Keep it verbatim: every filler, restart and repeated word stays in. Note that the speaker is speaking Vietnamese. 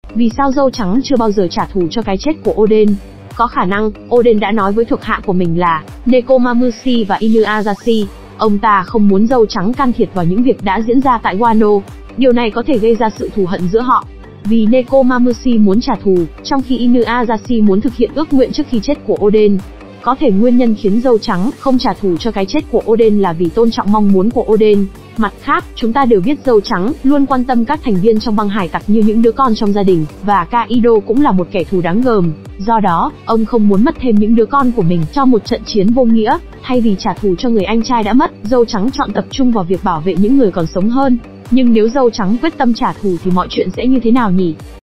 Vì sao dâu trắng chưa bao giờ trả thù cho cái chết của Oden? Có khả năng, Oden đã nói với thuộc hạ của mình là Nekomamushi và Inuarashi, ông ta không muốn dâu trắng can thiệp vào những việc đã diễn ra tại Wano. Điều này có thể gây ra sự thù hận giữa họ. Vì Nekomamushi muốn trả thù, trong khi Inuarashi muốn thực hiện ước nguyện trước khi chết của Oden. Có thể nguyên nhân khiến dâu trắng không trả thù cho cái chết của Oden là vì tôn trọng mong muốn của Oden. Mặt khác, chúng ta đều biết dâu trắng luôn quan tâm các thành viên trong băng hải tặc như những đứa con trong gia đình, và Kaido cũng là một kẻ thù đáng gờm. Do đó, ông không muốn mất thêm những đứa con của mình cho một trận chiến vô nghĩa. Thay vì trả thù cho người anh trai đã mất, dâu trắng chọn tập trung vào việc bảo vệ những người còn sống hơn. Nhưng nếu dâu trắng quyết tâm trả thù thì mọi chuyện sẽ như thế nào nhỉ?